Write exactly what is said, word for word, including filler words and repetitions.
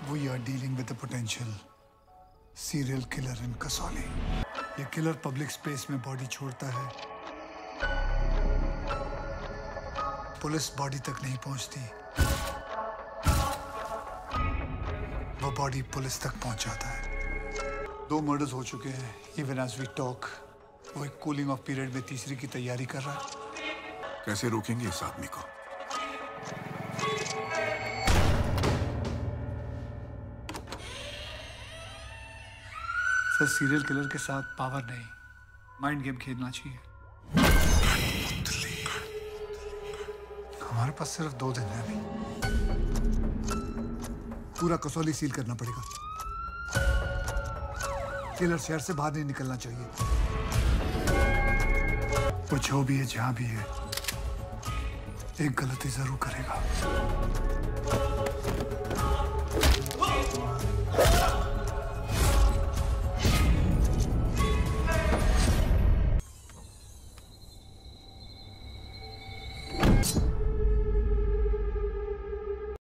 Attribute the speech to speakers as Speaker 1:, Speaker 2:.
Speaker 1: We are dealing with a potential serial killer in Kasauli. ये killer public space में body छोड़ता है, police body तक नहीं पहुंचती, वो बॉडी पुलिस तक पहुंच जाता है। दो मर्डर्स हो चुके हैं। इवन एज वी टॉक वो एक कूलिंग ऑफ पीरियड में तीसरी की तैयारी कर रहा है।
Speaker 2: कैसे रोकेंगे इस आदमी को?
Speaker 1: सर, सीरियल किलर के साथ पावर नहीं, माइंड गेम खेलना चाहिए। हमारे पास सिर्फ दो दिन है अभी। पूरा कसौली सील करना पड़ेगा। किलर शहर से बाहर नहीं निकलना चाहिए। वो जो भी है, जहां भी है, एक गलती जरूर करेगा।